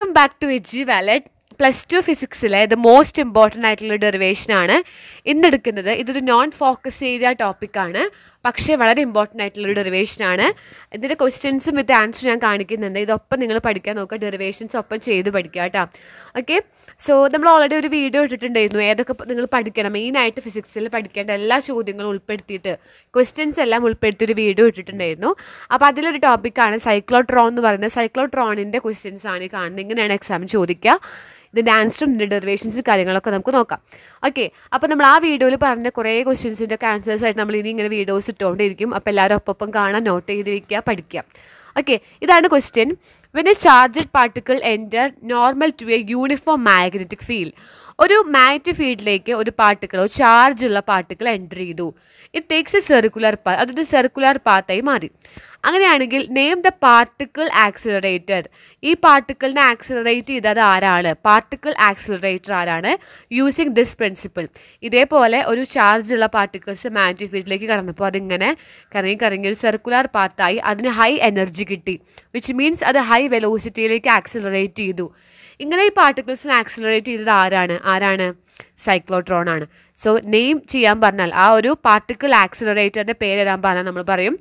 Welcome back to HG Valet. +2 ഫിസിക്സിലെ the most important ആയിട്ടുള്ള ഡെറിവേഷനാണ് ഇന്നെടുക്കുന്നത്. ഇതൊരു നോൺ ഫോക്കസ് ഏരിയ ടോപ്പിക്കാണ്, പക്ഷേ വളരെ ഇമ്പോർട്ടൻ്റ് ആയിട്ടുള്ളൊരു ഡെറിവേഷനാണ്. ഇതിൻ്റെ ക്വസ്റ്റ്യൻസും വിത്ത് ആൻസർ ഞാൻ കാണിക്കുന്നുണ്ട്. ഇതൊപ്പം നിങ്ങൾ പഠിക്കാൻ നോക്കുക, ഡെറിവേഷൻസ് ഒപ്പം ചെയ്ത് പഠിക്കുക കേട്ടോ. ഓക്കെ, സോ നമ്മൾ ഓൾറെഡി ഒരു വീഡിയോ ഇട്ടിട്ടുണ്ടായിരുന്നു, ഏതൊക്കെ നിങ്ങൾ പഠിക്കണം, മെയിനായിട്ട് ഫിസിക്സിൽ പഠിക്കേണ്ട എല്ലാ ചോദ്യങ്ങളും ഉൾപ്പെടുത്തിയിട്ട് ക്വസ്റ്റ്യൻസ് എല്ലാം ഉൾപ്പെടുത്തിയൊരു വീഡിയോ ഇട്ടിട്ടുണ്ടായിരുന്നു. അപ്പോൾ അതിലൊരു ടോപ്പിക്കാണ് സൈക്ലോട്രോൺ എന്ന് പറയുന്നത്. സൈക്ലോട്രോണിൻ്റെ ക്വസ്റ്റ്യൻസ് ആണ് ഈ കാണുന്നത്. ഇങ്ങനെയാണ് എക്സാം ചോദിക്കുക. ഇതിൻ്റെ ആൻസറും ഇതിൻ്റെ ഡെറിവേഷൻസ് കാര്യങ്ങളൊക്കെ നമുക്ക് നോക്കാം. ഓക്കെ, അപ്പോൾ നമ്മൾ ആ വീഡിയോയിൽ പറഞ്ഞ കുറേ ക്വസ്റ്റ്യൻസിൻ്റെ ഒക്കെ ആൻസേഴ്സ് ആയിട്ട് നമ്മൾ ഇനി ഇങ്ങനെ വീഡിയോസ് ഇട്ടുകൊണ്ടിരിക്കും. അപ്പോൾ എല്ലാവരും ഒപ്പം കാണാൻ, നോട്ട് ചെയ്ത് വയ്ക്കുക, പഠിക്കുക. ഓക്കെ, ഇതാണ് question. When a charged particle enter normal to a uniform magnetic field, ഒരു മാഗ്നറ്റിക് ഫീൽഡിലേക്ക് ഒരു പാർട്ടിക്കിൾ, ചാർജ് ഉള്ള പാർട്ടിക്കിൾ എൻ്റർ ചെയ്തു. It takes a circular path, അതൊരു സർക്കുലർ പാത്തായി മാറി. അങ്ങനെയാണെങ്കിൽ നെയിം ദ പാർട്ടിക്കിൾ ആക്സിലറേറ്റഡ്, ഈ പാർട്ടിക്കിളിനെ ആക്സിലറേറ്റ് ചെയ്തത് ആരാണ്? പാർട്ടിക്കിൾ ആക്സിലറേറ്റർ ആരാണ്? Using this principle. ഇതേപോലെ ഒരു ചാർജ് ഉള്ള പാർട്ടിക്കിൾസ് മാഗ്നറ്റിക് ഫീൽഡിലേക്ക് കടന്നപ്പോൾ അതിങ്ങനെ കറങ്ങി ഒരു സർക്കുലർ പാത്തായി, അതിന് ഹൈ എനർജി കിട്ടി, വിച്ച് മീൻസ് അത് ഹൈ വെലോസിറ്റിയിലേക്ക് ആക്സിലറേറ്റ് ചെയ്തു. ഇങ്ങനെ ഈ പാർട്ടിക്കിൾസിനെ ആക്സിലറേറ്റ് ചെയ്തത് ആരാണ്? സൈക്ലോട്രോൺ ആണ്. സോ നെയിം ചെയ്യാൻ പറഞ്ഞാൽ, ആ ഒരു പാർട്ടിക്കിൾ ആക്സിലറേറ്ററിൻ്റെ പേര് എഴുതാൻ പറഞ്ഞാൽ നമ്മൾ പറയും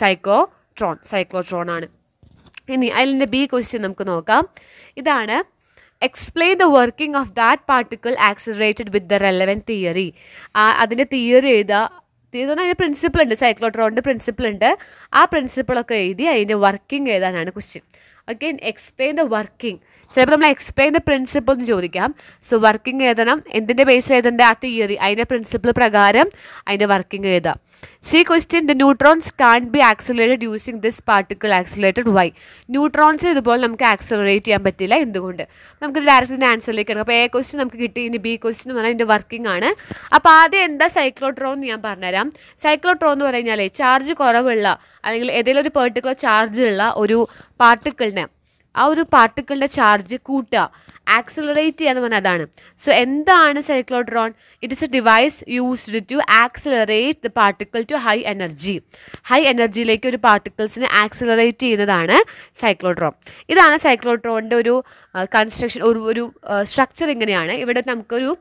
സൈക്ലോട്രോൺ ആണ്. ഇനി അതിൻ്റെ ബി ക്വസ്റ്റ്യൻ നമുക്ക് നോക്കാം. ഇതാണ്, explain the working of that particle accelerated with the relevant theory. അതിൻ്റെ തിയറി അതിൻ്റെ പ്രിൻസിപ്പിൾ ഉണ്ട്, സൈക്ലോട്രോണിൻ്റെ പ്രിൻസിപ്പിൾ ഉണ്ട്. ആ പ്രിൻസിപ്പിളൊക്കെ എഴുതി അതിൻ്റെ വർക്കിംഗ് എഴുതാനാണ് question. Okay, explain the working. ചിലപ്പോൾ നമ്മൾ എക്സ്പ്ലെയിൻ ദ പ്രിൻസിപ്പിൾ എന്ന് ചോദിക്കാം. സോ വർക്കിംഗ് എഴുതണം, എന്തിൻ്റെ ബേസിൽ എഴുതേണ്ട? ആ തിയറി, അതിൻ്റെ പ്രിൻസിപ്പിൾ പ്രകാരം അതിൻ്റെ വർക്കിംഗ് എഴുതാം. C question, the neutrons can be accelerated using this particle accelerated why. Neutrons ഇതുപോലെ നമുക്ക് ആക്സിലറേറ്റ് ചെയ്യാൻ പറ്റില്ല, എന്തുകൊണ്ട്? നമുക്ക് ഡയറക്റ്റ് ആൻസറിലേക്ക് എടുക്കാം. അപ്പോൾ എ ക്വസ്റ്റ്യൻ നമുക്ക് കിട്ടി, ഇനി ബി ക്വസ്റ്റ്യൻ എന്ന് പറഞ്ഞാൽ അതിൻ്റെ വർക്കിംഗ് ആണ്. അപ്പോൾ ആദ്യം എന്താ സൈക്ലോട്രോൺ എന്ന് ഞാൻ പറഞ്ഞുതരാം. സൈക്ലോട്രോൺ എന്ന് പറഞ്ഞാൽ ചാർജ് കുറവുള്ള, അല്ലെങ്കിൽ ഏതെങ്കിലും ഒരു പെർട്ടിക്കുലർ ചാർജ് ഉള്ള ഒരു പാർട്ടിക്കിളിനെ, ആ ഒരു പാർട്ടിക്കിളിൻ്റെ ചാർജ് കൂട്ടുക, ആക്സിലറേറ്റ് ചെയ്യുക എന്ന് പറഞ്ഞാൽ അതാണ്. സോ എന്താണ് cyclotron? It is a device used to accelerate the particle to high energy. High എനർജിയിലേക്ക് ഒരു പാർട്ടിക്കിൾസിനെ ആക്സിലറേറ്റ് ചെയ്യുന്നതാണ് സൈക്ലോട്രോൺ. ഇതാണ് സൈക്ലോട്രോണിൻ്റെ ഒരു കൺസ്ട്രക്ഷൻ, ഒരു സ്ട്രക്ചർ ഇങ്ങനെയാണ്. ഇവിടെ നമുക്കൊരു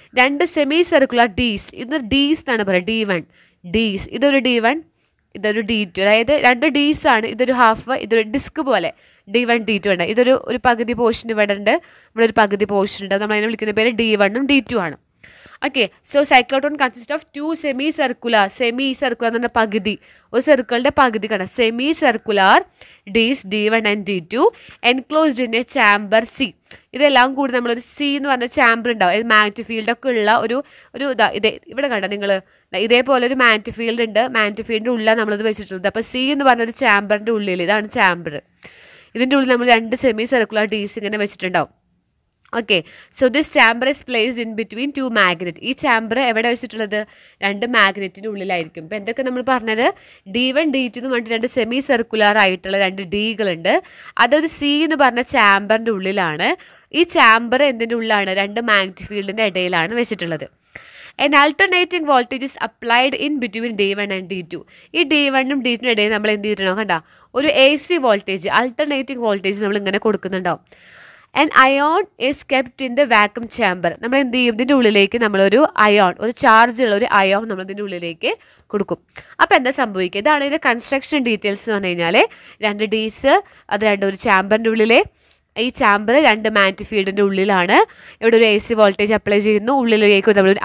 2 സെമി സർക്കുലർ ഡീസ്, ഇത് ഡീസ് എന്നാണ് പറയുക, D1 ഡീസ്, ഇതൊരു D1, ഇതൊരു D2, അതായത് 2 ഡീസ് ആണ്. ഇതൊരു ഹാഫ്, ഇതൊരു ഡിസ്ക് പോലെ D1 D2 ഉണ്ട്. ഇതൊരു പകുതി പോർഷൻ ഇവിടെ ഉണ്ട്, ഇവിടെ ഒരു പകുതി പോർഷൻ ഉണ്ട്. നമ്മൾ അതിനെ വിളിക്കുന്ന പേര് D1 ഉം D2 ആണ്. Okay, so cyclotron consist of 2 semi circular എന്ന് പറഞ്ഞാൽ പകുതി, ഒരു സർക്കിളിൻ്റെ പകുതി കാണാം, semi circular dees D1 and D2 enclosed in a chamber C. ഇതെല്ലാം കൂടി നമ്മളൊരു C എന്ന് പറഞ്ഞ ചാമ്പർ ഉണ്ടാവും, മാഗ്നറ്റിക് ഫീൽഡൊക്കെ ഉള്ള ഒരു ഇതേ ഇവിടെ കണ്ടോ നിങ്ങൾ, ഇതേപോലെ ഒരു മാഗ്നറ്റിക് ഫീൽഡ് ഉണ്ട്. മാഗ്നറ്റിക് ഫീൽഡിൻ്റെ ഉള്ളിലാണ് നമ്മളിത് വെച്ചിട്ടുള്ളത്. അപ്പോൾ C എന്ന് പറഞ്ഞൊരു ചാമ്പറിൻ്റെ ഉള്ളിൽ, ഇതാണ് ചാമ്പർ, ഇതിൻ്റെ ഉള്ളിൽ നമ്മൾ 2 സെമി സർക്കുലർ ഡീസ് ഇങ്ങനെ വെച്ചിട്ടുണ്ടാവും. Okay, so this chamber is placed in between 2 magnet. ഈ ചാമ്പർ എവിടെ വെച്ചിട്ടുള്ളത്? 2 മാഗ്നറ്റിൻ്റെ ഉള്ളിലായിരിക്കും. ഇപ്പോൾ എന്തൊക്കെ നമ്മൾ പറഞ്ഞത്? D1 D2 എന്ന് പറഞ്ഞിട്ട് 2 സെമി സർക്കുലർ ആയിട്ടുള്ള 2 ഡീകളുണ്ട്. അതൊരു C എന്ന് പറഞ്ഞ ചാമ്പറിൻ്റെ ഉള്ളിലാണ്. ഈ ചാമ്പർ എന്തിൻ്റെ ഉള്ളിലാണ്? 2 മാഗ്നറ്റിക് ഫീൽഡിൻ്റെ ഇടയിലാണ് വെച്ചിട്ടുള്ളത്. An alternating voltage is applied in between D1 and D2. ഈ D1 ഉം D2 ഇടയിൽ നമ്മൾ എന്ത് ചെയ്തിട്ടുണ്ടോ? കണ്ട, ഒരു AC വോൾട്ടേജ്, ആൾട്ടർനേറ്റിംഗ് വോൾട്ടേജ് നമ്മൾ ഇങ്ങനെ കൊടുക്കുന്നുണ്ടാവും. An ion is kept in the vacuum chamber. നമ്മൾ എന്ത് ചെയ്യും? ഇതിൻ്റെ ഉള്ളിലേക്ക് നമ്മളൊരു അയോൺ, ഒരു ചാർജ് ഉള്ള ഒരു അയോൺ നമ്മൾ ഇതിൻ്റെ ഉള്ളിലേക്ക് കൊടുക്കും. അപ്പോൾ എന്താ സംഭവിക്കുക? ഇതാണ് ഇതിൻ്റെ കൺസ്ട്രക്ഷൻ ഡീറ്റെയിൽസ് എന്ന് പറഞ്ഞു കഴിഞ്ഞാൽ, 2 ഡീസ്, അത് ഒരു ചാമ്പറിൻ്റെ ഉള്ളിൽ, ഈ ചാമ്പർ 2 മാഗ്നറ്റിക് ഫീൽഡിൻ്റെ ഉള്ളിലാണ്. ഇവിടെ ഒരു AC വോൾട്ടേജ് അപ്ലൈ ചെയ്യുന്നു, ഉള്ളിലേക്ക് നമ്മളൊരു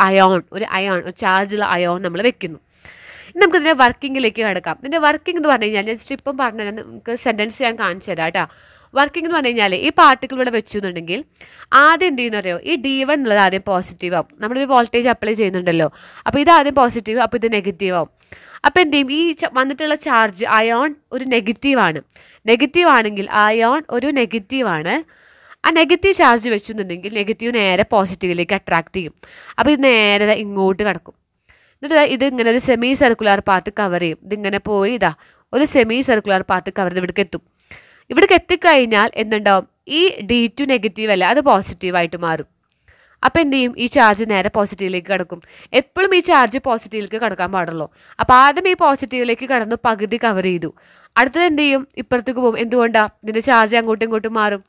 ഒരു ചാർജുള്ള അയോൺ നമ്മൾ വെക്കുന്നു. ഇനി നമുക്കിതിൻ്റെ വർക്കിങ്ങിലേക്ക് കിടക്കാം. ഇതിൻ്റെ വർക്കിംഗ് എന്ന് പറഞ്ഞു കഴിഞ്ഞാൽ, ജസ്റ്റ് ഇപ്പം പറഞ്ഞാൽ നമുക്ക് സെൻറ്റൻസ് ഞാൻ കാണിച്ചു തരാം കേട്ടോ. വർക്കിംഗ് എന്ന് പറഞ്ഞു കഴിഞ്ഞാൽ, ഈ പാർട്ടിക്കിൾ ഇവിടെ വെച്ചു എന്നുണ്ടെങ്കിൽ ആദ്യം എന്ത് ചെയ്യുന്ന അറിയോ? ഈ D1 എന്നുള്ളത് ആദ്യം പോസിറ്റീവ് ആവും. നമ്മളൊരു വോൾട്ടേജ് അപ്ലൈ ചെയ്യുന്നുണ്ടല്ലോ, അപ്പോൾ ഇത് ആദ്യം പോസിറ്റീവ്, അപ്പോൾ ഇത് നെഗറ്റീവ് ആവും. അപ്പോൾ എന്ത് ചെയ്യും? ഈ വന്നിട്ടുള്ള ചാർജ് അയോൺ ഒരു നെഗറ്റീവാണ്. നെഗറ്റീവ് ആണെങ്കിൽ അയോൺ ഒരു നെഗറ്റീവാണ്. ആ നെഗറ്റീവ് ചാർജ് വെച്ചെന്നുണ്ടെങ്കിൽ നെഗറ്റീവ് നേരെ പോസിറ്റീവിലേക്ക് അട്രാക്ട് ചെയ്യും. അപ്പോൾ ഇത് നേരെ ഇങ്ങോട്ട് കിടക്കും. എന്നിട്ട് ഇത് ഇങ്ങനെ ഒരു സെമി സർക്കുലർ പാത്ത് കവർ ചെയ്യും. ഇതിങ്ങനെ പോയി ഒരു സെമി സർക്കുലർ പാത്ത് കവർ ചെയ്ത് ഇവിടേക്ക് എത്തും. ഇവിടേക്ക് എത്തിക്കഴിഞ്ഞാൽ എന്തുണ്ടാവും? ഈ D2 നെഗറ്റീവ് അല്ല, അത് പോസിറ്റീവായിട്ട് മാറും. അപ്പോൾ എന്ത് ചെയ്യും? ഈ ചാർജ് നേരെ പോസിറ്റീവിലേക്ക് കിടക്കും. എപ്പോഴും ഈ ചാർജ് പോസിറ്റീവിലേക്ക് കിടക്കാൻ പാടുള്ളൂ. അപ്പോൾ ആദ്യം ഈ പോസിറ്റീവിലേക്ക് കടന്നു പകുതി കവർ ചെയ്തു, അടുത്തത് എന്ത് ചെയ്യും? ഇപ്പുറത്തേക്ക് പോകും. എന്തുകൊണ്ടാണ്? ഇതിൻ്റെ ചാർജ് അങ്ങോട്ടും ഇങ്ങോട്ടും മാറും.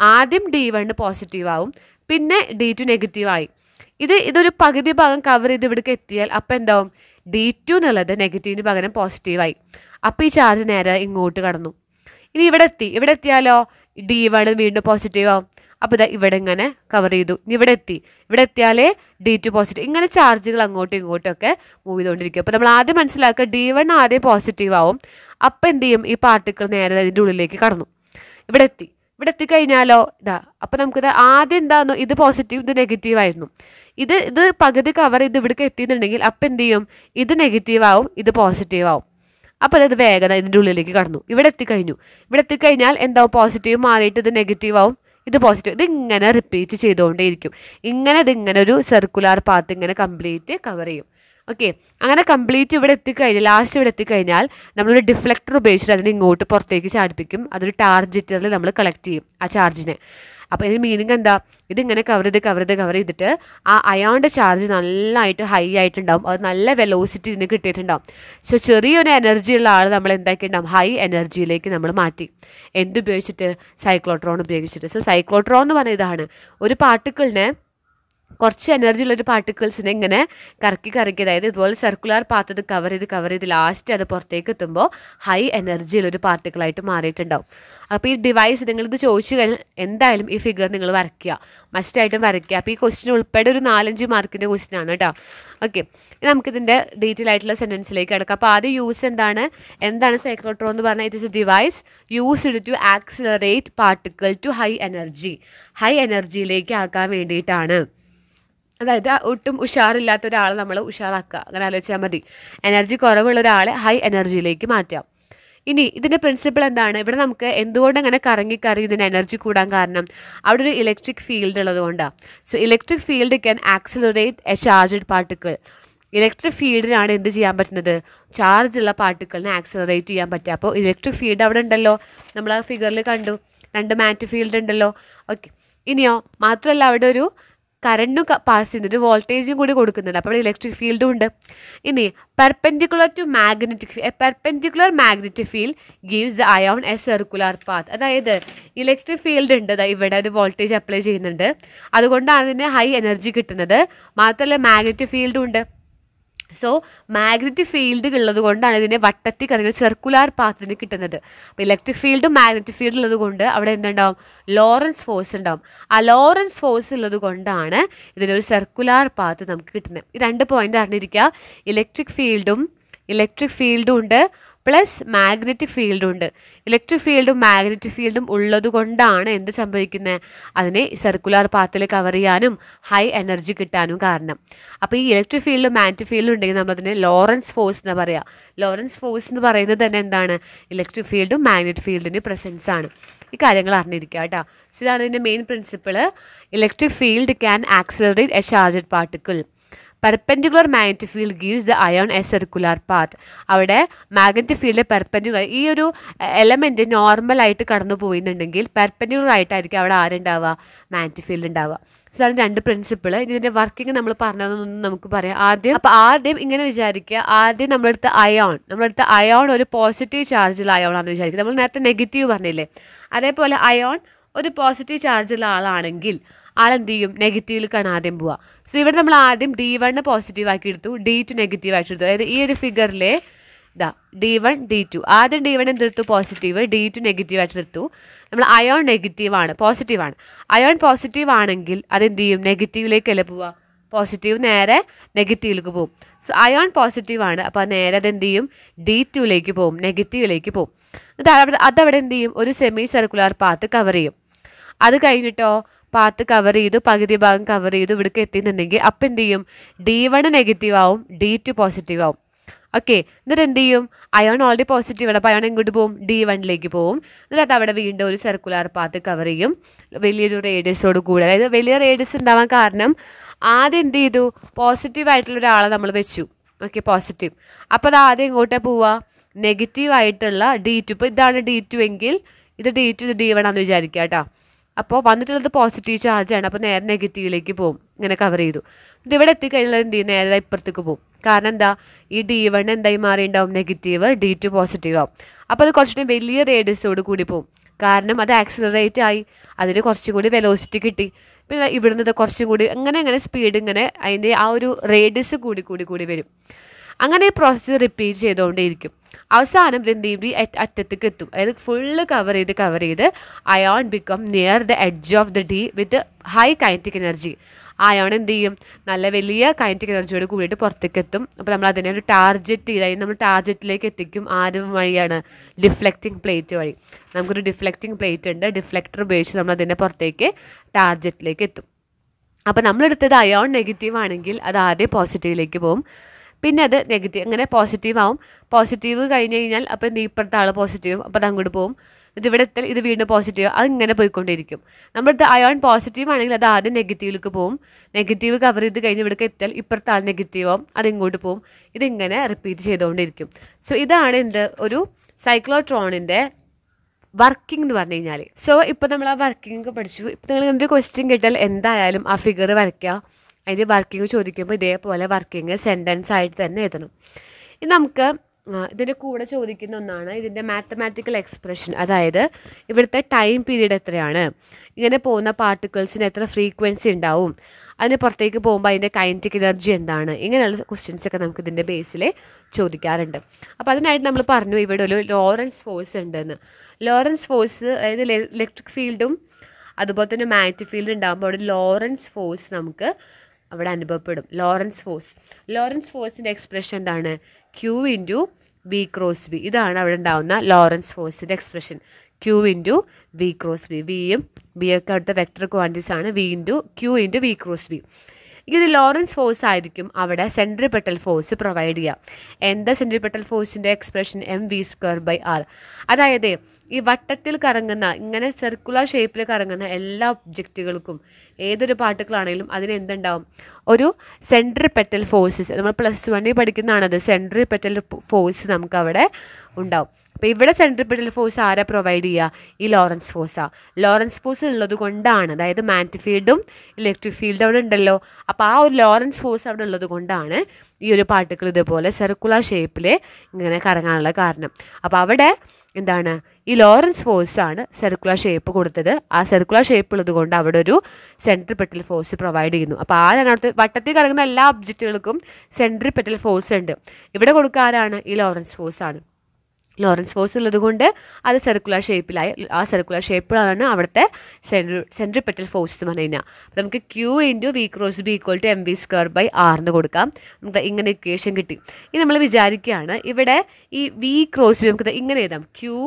ആദ്യം D1 പോസിറ്റീവ് ആവും, പിന്നെ D2 നെഗറ്റീവ് ആയി. ഇതൊരു പകുതി ഭാഗം കവർ ചെയ്ത് ഇവിടേക്ക് എത്തിയാൽ അപ്പം എന്താവും, D2 എന്നുള്ളത് നെഗറ്റീവിന് പകരം പോസിറ്റീവായി. അപ്പോൾ ഈ ചാർജ് നേരെ ഇങ്ങോട്ട് കടന്നു. ഇനി ഇവിടെ എത്തിയാലോ D1 വീണ്ടും പോസിറ്റീവ് ആവും. അപ്പോൾ ഇതാ ഇവിടെ ഇങ്ങനെ കവർ ചെയ്തു. ഇനി ഇവിടെ എത്തിയാലേ D2 പോസിറ്റീവ്. ഇങ്ങനെ ചാർജുകൾ അങ്ങോട്ടും ഇങ്ങോട്ടൊക്കെ മൂവ് ചെയ്തുകൊണ്ടിരിക്കും. അപ്പോൾ നമ്മൾ ആദ്യം മനസ്സിലാക്കുക, D1 ആദ്യം പോസിറ്റീവ് ആവും. അപ്പം എന്ത് ചെയ്യും, ഈ പാർട്ടിക്കിൾ നേരെ അതിൻ്റെ ഉള്ളിലേക്ക് കടന്നു. ഇവിടെ എത്തിക്കഴിഞ്ഞാലോ അപ്പം നമുക്കിത് ആദ്യം എന്താണെന്നോ, ഇത് പോസിറ്റീവ് ഇത് നെഗറ്റീവ് ആയിരുന്നു. ഇത് പകുതി കവർ ചെയ്ത് ഇവിടേക്ക് എത്തിയിട്ടുണ്ടെങ്കിൽ അപ്പം എന്ത് ചെയ്യും, ഇത് നെഗറ്റീവ് ആവും, ഇത് പോസിറ്റീവ് ആവും. അപ്പോൾ അത് വേഗത ഇതിൻ്റെ ഉള്ളിലേക്ക് കടന്നു. ഇവിടെ എത്തിക്കഴിഞ്ഞാൽ എന്താവും, പോസിറ്റീവ് മാറിയിട്ട് ഇത് നെഗറ്റീവ് ആവും, ഇത് പോസിറ്റീവ്. ഇതിങ്ങനെ റിപ്പീറ്റ് ചെയ്തുകൊണ്ടേയിരിക്കും. ഇതിങ്ങനെ ഒരു സർക്കുലർ പാത്ത് ഇങ്ങനെ കംപ്ലീറ്റ് കവർ ചെയ്യും. ഓക്കെ, അങ്ങനെ കംപ്ലീറ്റ് ലാസ്റ്റ് ഇവിടെ എത്തിക്കഴിഞ്ഞാൽ നമ്മളൊരു ഡിഫ്ലക്ടർ ഉപയോഗിച്ചിട്ട് അതിനെ ഇങ്ങോട്ട് പുറത്തേക്ക് ചാടിപ്പിക്കും. അതൊരു ടാർജറ്ററിൽ നമ്മൾ കളക്ട് ചെയ്യും ആ ചാർജിനെ. അപ്പോൾ ഇതിന് മീനിങ് എന്താ, ഇതിങ്ങനെ കവർ ചെയ്തിട്ട് ആ അയോണിൻ്റെ ചാർജ് നല്ലതായിട്ട് ഹൈ ആയിട്ടുണ്ടാവും. അത് നല്ല വെലോസിറ്റി ഇതിന് കിട്ടിയിട്ടുണ്ടാവും. സോ ചെറിയൊരു എനർജി ഉള്ള ആൾ നമ്മൾ എന്താക്കിയിട്ടുണ്ടാവും, ഹൈ എനർജിയിലേക്ക് നമ്മൾ മാറ്റി. എന്തുപയോഗിച്ചിട്ട്, സൈക്ലോട്രോൺ ഉപയോഗിച്ചിട്ട്. സോ സൈക്ലോട്രോൺ എന്ന് പറഞ്ഞ ഇതാണ്, ഒരു പാർട്ടിക്കിളിനെ, കുറച്ച് എനർജി ഉള്ളൊരു പാർട്ടിക്കിൾസിനെ ഇങ്ങനെ കറക്കി അതായത് ഇതുപോലെ സർക്കുലർ പാത്ത് ഇത് കവർ ചെയ്ത് ലാസ്റ്റ് അത് പുറത്തേക്ക് എത്തുമ്പോൾ ഹൈ എനർജിയുള്ളൊരു പാർട്ടിക്കിളായിട്ട് മാറിയിട്ടുണ്ടാവും. അപ്പോൾ ഈ ഡിവൈസ് നിങ്ങളിത് ചോദിച്ചു കഴിഞ്ഞാൽ എന്തായാലും ഈ ഫിഗർ നിങ്ങൾ വരയ്ക്കുക, മസ്റ്റായിട്ടും വരയ്ക്കുക. അപ്പോൾ ഈ ക്വസ്റ്റ്യൻ ഉൾപ്പെടെ ഒരു 4-5 മാർക്കിൻ്റെ ക്വസ്റ്റ്യൻ ആണ് കേട്ടോ. ഓക്കെ, നമുക്കിതിൻ്റെ ഡീറ്റെയിൽ ആയിട്ടുള്ള സെൻറ്റൻസിലേക്ക് കിടക്കാം. അപ്പോൾ ആദ്യം യൂസ് എന്താണ് സൈക്ലോട്രോൺ എന്ന് പറഞ്ഞാൽ, it is a device used to accelerate particle to high എനർജിയിലേക്ക് ആക്കാൻ വേണ്ടിയിട്ടാണ്. അതായത് ഒട്ടും ഉഷാറില്ലാത്ത ഒരാളെ നമ്മൾ ഉഷാറാക്കുക, അങ്ങനെ ആലോചിച്ചാൽ മതി. എനർജി കുറവുള്ള ഒരാളെ ഹൈ എനർജിയിലേക്ക് മാറ്റാം. ഇനി ഇതിൻ്റെ പ്രിൻസിപ്പിൾ എന്താണ്, ഇവിടെ നമുക്ക് എന്തുകൊണ്ട് അങ്ങനെ കറങ്ങി ഇതിന് എനർജി കൂടാൻ കാരണം, അവിടെ ഒരു ഇലക്ട്രിക് ഫീൽഡ് ഉള്ളത് കൊണ്ടാണ്. So electric field can accelerate a charged particle. Electric ഫീൽഡിനാണ് എന്ത് ചെയ്യാൻ പറ്റുന്നത്, ചാർജ് ഉള്ള പാർട്ടിക്കിളിനെ ആക്സിലറേറ്റ് ചെയ്യാൻ പറ്റുക. അപ്പോൾ ഇലക്ട്രിക് ഫീൽഡ് അവിടെ ഉണ്ടല്ലോ, നമ്മൾ ആ ഫിഗറിൽ കണ്ടു, 2 മാറ്റ് ഫീൽഡ് ഉണ്ടല്ലോ. ഓക്കെ, ഇനിയോ മാത്രമല്ല അവിടെ ഒരു കറണ്ടും പാസ് ചെയ്യുന്നുണ്ട്, വോൾട്ടേജും കൂടി കൊടുക്കുന്നുണ്ട്. അപ്പോൾ ഇവിടെ ഇലക്ട്രിക് ഫീൽഡും ഉണ്ട്. ഇനി perpendicular magnetic field gives the ion a circular path. അതായത് ഇലക്ട്രിക് ഫീൽഡ് ഉണ്ട്, ഇവിടെ ഒരു വോൾട്ടേജ് അപ്ലൈ ചെയ്യുന്നുണ്ട്, അതുകൊണ്ടാണ് അതിന് ഹൈ എനർജി കിട്ടുന്നത്. മാത്രമല്ല മാഗ്നറ്റിക് ഫീൽഡും ഉണ്ട്. സോ മാഗ്നറ്റിക് ഫീൽഡ് ഉള്ളത് കൊണ്ടാണ് ഇതിനെ വട്ടത്തിൽ കറങ്ങുന്ന സർക്കുലർ പാത്തിന് കിട്ടുന്നത്. അപ്പോൾ ഇലക്ട്രിക് ഫീൽഡും മാഗ്നറ്റിക് ഫീൽഡ് ഉള്ളത് കൊണ്ട് അവിടെ എന്തുണ്ടാവും, ലോറൻസ് ഫോഴ്സ് ഉണ്ടാവും. ആ ലോറൻസ് ഫോഴ്സ് ഉള്ളത് കൊണ്ടാണ് ഇതിനൊരു സർക്കുലർ പാത്ത് നമുക്ക് കിട്ടുന്നത്. ഈ 2 പോയിന്റ് അറിഞ്ഞിരിക്കുക, ഇലക്ട്രിക് ഫീൽഡും ഉണ്ട്, പ്ലസ് മാഗ്നറ്റിക് ഫീൽഡും ഉണ്ട്. ഇലക്ട്രിക് ഫീൽഡും മാഗ്നറ്റിക് ഫീൽഡും ഉള്ളത് കൊണ്ടാണ് എന്ത് സംഭവിക്കുന്നത്, അതിനെ സർക്കുലർ പാത്തിൽ കവർ ചെയ്യാനും ഹൈ എനർജി കിട്ടാനും കാരണം. അപ്പോൾ ഈ ഇലക്ട്രിക് ഫീൽഡും മാഗ്നറ്റിക് ഫീൽഡും ഉണ്ടെങ്കിൽ നമ്മളതിനെ ലോറൻസ് ഫോഴ്സ് എന്ന് പറയാം. ലോറൻസ് ഫോഴ്സ് എന്ന് പറയുന്നത് തന്നെ എന്താണ്, ഇലക്ട്രിക് ഫീൽഡും മാഗ്നറ്റിക് ഫീൽഡിൻ്റെ പ്രസൻസ് ആണ്. ഈ കാര്യങ്ങൾ അറിഞ്ഞിരിക്കുക കേട്ടോ. സോ ഇതാണ് ഇതിൻ്റെ main principle. Electric field can accelerate a charged particle. Perpendicular magnetic field gives the ion a circular path. അവിടെ മാഗ്നറ്റിക് ഫീൽഡ് പെർപെൻഡിക്കുലർ, ഈ ഒരു എലമെൻറ്റ് നോർമലായിട്ട് കടന്നു പോയിന്നുണ്ടെങ്കിൽ പെർപെൻഡിക്കുലർ ആയിട്ടായിരിക്കും അവിടെ ആരുണ്ടാവുക, മാഗ്നറ്റിക് ഫീൽഡ് ഉണ്ടാവുക. സോ അതാണ് 2 പ്രിൻസിപ്പിൾ. ഇതിൻ്റെ വർക്കിംഗ് നമ്മൾ പറഞ്ഞതൊന്നും നമുക്ക് പറയാം. ആദ്യം ഇങ്ങനെ വിചാരിക്കുക, ആദ്യം നമ്മളെടുത്ത അയോൺ ഒരു പോസിറ്റീവ് ചാർജുള്ള അയോൺ ആണെന്ന് വിചാരിക്കുക. നമ്മൾ നേരത്തെ നെഗറ്റീവ് പറഞ്ഞില്ലേ, അതേപോലെ അയോൺ ഒരു പോസിറ്റീവ് ചാർജുള്ള ആളാണെങ്കിൽ ആളെന്ത് ചെയ്യും, നെഗറ്റീവിലേക്കാണ് ആദ്യം പോവുക. സോ ഇവിടെ നമ്മൾ ആദ്യം D1 പോസിറ്റീവ് ആക്കി എടുത്തു, D2 നെഗറ്റീവ് ആക്കി എടുത്തു. അതായത് ഈ ഒരു ഫിഗറിലെ D1 D2, ആദ്യം D1 എന്തെടുത്തു, പോസിറ്റീവ്, D2 നെഗറ്റീവ് ആയിട്ട് എടുത്തു. നമ്മൾ അയോൺ പോസിറ്റീവാണ്. അയോൺ പോസിറ്റീവ് ആണെങ്കിൽ അതെന്ത് ചെയ്യും, നെഗറ്റീവിലേക്കല്ലേ പോവുക, പോസിറ്റീവ് നേരെ നെഗറ്റീവിലേക്ക് പോകും. സോ അയോൺ പോസിറ്റീവ് ആണ്, അപ്പോൾ നേരെ അതെന്ത് ചെയ്യും, D2ലേക്ക് പോകും, നെഗറ്റീവിലേക്ക് പോകും. അതവിടെ എന്ത് ചെയ്യും, ഒരു സെമി സർക്കുലർ പാത്ത് കവർ ചെയ്യും. അത് കഴിഞ്ഞിട്ടോ പാത്ത് കവർ ചെയ്തു, പകുതി ഭാഗം കവർ ചെയ്തു, ഇവിടേക്ക് എത്തിയിട്ടുണ്ടെങ്കിൽ അപ്പം എന്ത് ചെയ്യും, D1 നെഗറ്റീവ് ആവും, D2 പോസിറ്റീവ് ആവും. ഓക്കെ, എന്നിട്ട് എന്ത് ചെയ്യും, അയോൺ ഓൾറെഡി പോസിറ്റീവ് ആണ്, അപ്പോൾ അയോൺ എങ്ങോട്ട് പോകും, D1ലേക്ക് പോകും. എന്നിട്ട് അവിടെ വീണ്ടും ഒരു സർക്കുലർ പാത്ത് കവർ ചെയ്യും, വലിയൊരു റേഡിയസോട് കൂടെ. അതായത് വലിയ റേഡിയസ് ഉണ്ടാവാൻ കാരണം ആദ്യം എന്ത് ചെയ്തു, പോസിറ്റീവ് ആയിട്ടുള്ള ഒരാളെ നമ്മൾ വെച്ചു. Okay, positive. അപ്പോൾ അത് ആദ്യം എങ്ങോട്ടാണ് പോവുക, നെഗറ്റീവ് ആയിട്ടുള്ള D2. ഇപ്പോൾ ഇതാണ് D2 എങ്കിൽ ഇത് D2 ഇത് D1 ആണെന്ന് വിചാരിക്കുക കേട്ടോ. അപ്പോൾ വന്നിട്ടുള്ളത് പോസിറ്റീവ് ചാർജാണ്, അപ്പോൾ നേരെ നെഗറ്റീവിലേക്ക് പോകും, ഇങ്ങനെ കവർ ചെയ്തു. ഇത് ഇവിടെ എത്തിക്കഴിഞ്ഞാൽ എന്ത് ചെയ്യും, നേരെ ഇപ്പുറത്തേക്ക് പോകും. കാരണം എന്താ, ഈ D1 എന്തായി മാറിയിട്ടുണ്ടാവും, നെഗറ്റീവ്, D2 പോസിറ്റീവ് ആവും. അപ്പോൾ അത് കുറച്ചുകൂടി വലിയ റേഡിയസോട് കൂടി പോകും. കാരണം അത് ആക്സിലറേറ്റ് ആയി, അതിന് കുറച്ചും കൂടി വെലോസിറ്റി കിട്ടി. പിന്നെ ഇവിടുന്ന് ഇത് കുറച്ചും കൂടി അങ്ങനെ സ്പീഡ് ഇങ്ങനെ അതിൻ്റെ ആ ഒരു റേഡിയസ് കൂടി വരും. അങ്ങനെ ഈ പ്രോസസ്സ് റിപ്പീറ്റ് ചെയ്തുകൊണ്ടേയിരിക്കും. അവസാനം എന്ത് ചെയ്യും, ഈ അറ്റത്തേക്ക് എത്തും. അതായത് ഫുള്ള് കവർ ചെയ്ത് ion become near the edge of the D with high kinetic energy. Ion എന്ത് ചെയ്യും, നല്ല വലിയ കൈനറ്റിക് എനർജിയോട് കൂടിയിട്ട് പുറത്തേക്ക് എത്തും. അപ്പോൾ നമ്മൾ അതിനെ ഒരു ടാർജറ്റ് ചെയ്ത് അതിന് നമ്മൾ ടാർജറ്റിലേക്ക് എത്തിക്കും. ആരും വഴിയാണ്, ഡിഫ്ലക്റ്റിംഗ് പ്ലേറ്റ് വഴി. നമുക്കൊരു ഡിഫ്ലക്റ്റിംഗ് പ്ലേറ്റ് ഉണ്ട്, ഡിഫ്ലക്ടർ ഉപയോഗിച്ച് നമ്മൾ അതിനെ പുറത്തേക്ക് ടാർജറ്റിലേക്ക് എത്തും. അപ്പോൾ നമ്മളെടുത്തത് അയോൺ നെഗറ്റീവ് ആണെങ്കിൽ അത് ആദ്യം പോസിറ്റീവിലേക്ക് പോകും, പിന്നെ അത് നെഗറ്റീവ്, അങ്ങനെ പോസിറ്റീവ് ആവും. പോസിറ്റീവ് കഴിഞ്ഞ് കഴിഞ്ഞാൽ അപ്പോൾ എന്ത് ഇപ്പുറത്തെ ആൾ പോസിറ്റീവ്, അപ്പോൾ അത് അങ്ങോട്ട് പോകും. ഇത് ഇവിടെ എത്തൽ ഇത് വീണ്ടും പോസിറ്റീവ്, അത് ഇങ്ങനെ പോയിക്കൊണ്ടിരിക്കും. നമ്മുടെ അയോൺ പോസിറ്റീവ് ആണെങ്കിൽ അത് ആദ്യം നെഗറ്റീവിലേക്ക് പോകും, നെഗറ്റീവ് കവർ ചെയ്ത് കഴിഞ്ഞ് ഇവിടേക്ക് എത്തൽ ഇപ്പുറത്തെ ആൾ നെഗറ്റീവ് ആവും, അത് ഇങ്ങോട്ട് പോകും. ഇതിങ്ങനെ റിപ്പീറ്റ് ചെയ്തുകൊണ്ടിരിക്കും. സോ ഇതാണ് ഒരു സൈക്ലോട്രോണിൻ്റെ വർക്കിംഗ് എന്ന് പറഞ്ഞു കഴിഞ്ഞാൽ. സോ ഇപ്പോൾ നമ്മൾ ആ വർക്കിംഗ് ഒക്കെ പഠിച്ചു. ഇപ്പോൾ നിങ്ങൾ എന്തൊരു ക്വസ്റ്റ്യൻ കിട്ടാൽ എന്തായാലും ആ ഫിഗർ വരയ്ക്കുക, അതിൻ്റെ വർക്കിംഗ് ചോദിക്കുമ്പോൾ ഇതേപോലെ വർക്കിംഗ് സെൻറ്റൻസ് ആയിട്ട് തന്നെ എഴുതണം. ഇത് നമുക്ക് ഇതിൻ്റെ കൂടെ ചോദിക്കുന്ന ഒന്നാണ് ഇതിൻ്റെ മാത്തമാറ്റിക്കൽ എക്സ്പ്രഷൻ. അതായത് ഇവിടുത്തെ ടൈം പീരീഡ് എത്രയാണ്, ഇങ്ങനെ പോകുന്ന പാർട്ടിക്കിൾസിന് എത്ര ഫ്രീക്വൻസി ഉണ്ടാവും, അതിന് പുറത്തേക്ക് പോകുമ്പോൾ അതിൻ്റെ കൈനറ്റിക് എനർജി എന്താണ്, ഇങ്ങനെയുള്ള ക്വസ്റ്റ്യൻസൊക്കെ നമുക്ക് ഇതിൻ്റെ ബേസിൽ ചോദിക്കാറുണ്ട്. അപ്പോൾ അതിനായിട്ട് നമ്മൾ പറഞ്ഞു ഇവിടെ ഒരു ലോറൻസ് ഫോഴ്സ് ഉണ്ടെന്ന്. ലോറൻസ് ഫോഴ്സ് അതായത് ഇലക്ട്രിക് ഫീൽഡും അതുപോലെ തന്നെ മാഗ്നറ്റിക് ഫീൽഡ് ഉണ്ടാകുമ്പോൾ അവിടെ ലോറൻസ് ഫോഴ്സ് നമുക്ക് അവിടെ അനുഭവപ്പെടും. ലോറൻസ് ഫോഴ്സിൻ്റെ എക്സ്പ്രഷൻ എന്താണ്, Q into V cross B. ഇതാണ് അവിടെ ഉണ്ടാകുന്ന ലോറൻസ് ഫോഴ്സിൻ്റെ expression, Q into V cross B. വിയും ബി ഒക്കെ അവിടുത്തെ വെക്ടർ ക്വാണ്ടിറ്റീസ് ആണ്, Q into V cross B. ഇതൊരു ലോറൻസ് ഫോഴ്സ് ആയിരിക്കും അവിടെ സെൻട്രിപെറ്റൽ ഫോഴ്സ് പ്രൊവൈഡ് ചെയ്യുക. എന്താ സെൻട്രിപെറ്റൽ ഫോഴ്സിൻ്റെ എക്സ്പ്രഷൻ, mv²/r. അതായത് ഈ വട്ടത്തിൽ കറങ്ങുന്ന ഇങ്ങനെ സർക്കുലർ ഷേപ്പിൽ കറങ്ങുന്ന എല്ലാ ഒബ്ജക്റ്റുകൾക്കും ഏതൊരു പാർട്ടിക്കിളാണെങ്കിലും അതിന് എന്തുണ്ടാവും, ഒരു സെൻട്രിപെറ്റൽ ഫോഴ്സസ്. നമ്മൾ +1 പഠിക്കുന്നതാണത്. സെൻട്രിപെറ്റൽ ഫോഴ്സ് നമുക്ക് അവിടെ ഉണ്ടാവും. അപ്പോൾ ഇവിടെ സെൻട്രിപെറ്റൽ ഫോഴ്സ് ആരാ പ്രൊവൈഡ് ചെയ്യുക, ഈ ലോറൻസ് ഫോഴ്സാണ്. ലോറൻസ് ഫോഴ്സ് ഉള്ളത് കൊണ്ടാണ്, അതായത് മാഗ്നറ്റിക് ഫീൽഡും ഇലക്ട്രിക് ഫീൽഡും അവിടെ ഉണ്ടല്ലോ, അപ്പോൾ ആ ഒരു ലോറൻസ് ഫോഴ്സ് അവിടെ ഉള്ളത് കൊണ്ടാണ് ഈ ഒരു പാർട്ടിക്കിൾ ഇതുപോലെ സർക്കുലർ ഷേപ്പിൽ ഇങ്ങനെ കറങ്ങാനുള്ള കാരണം. അപ്പോൾ അവിടെ എന്താണ്, ഈ ലോറൻസ് ഫോഴ്സാണ് സർക്കുലർ ഷേപ്പ് കൊടുത്തത്. ആ സർക്കുലർ ഷേപ്പ് ഉള്ളത് കൊണ്ട് അവിടെ ഒരു സെൻട്രിപെറ്റൽ ഫോഴ്സ് പ്രൊവൈഡ് ചെയ്യുന്നു. അപ്പോൾ ആരാണ് അവിടുത്തെ വട്ടത്തിൽ കറങ്ങുന്ന എല്ലാ ഒബ്ജക്റ്റുകൾക്കും സെൻട്രിപെറ്റൽ ഫോഴ്സ് ഉണ്ട്. ഇവിടെ കൊടുക്കാറാണ് ഈ ലോറൻസ് ഫോഴ്സാണ്. ലോറൻസ് ഫോഴ്സ് ഉള്ളത് കൊണ്ട് അത് സർക്കുലർ ഷേപ്പിലായി. ആ സർക്കുലർ ഷേപ്പിലാണ് അവിടുത്തെ സെൻട്രിപെറ്റൽ ഫോഴ്സ് എന്ന് പറഞ്ഞു കഴിഞ്ഞാൽ. അപ്പോൾ നമുക്ക് Q into V cross B = mv²/r എന്ന് കൊടുക്കാം. നമുക്ക് ഇങ്ങനെ ഇക്വേഷൻ കിട്ടി. ഇനി നമ്മൾ വിചാരിക്കുകയാണ് ഇവിടെ ഈ V ക്രോസ് B നമുക്ക് ഇങ്ങനെ എഴുതാം,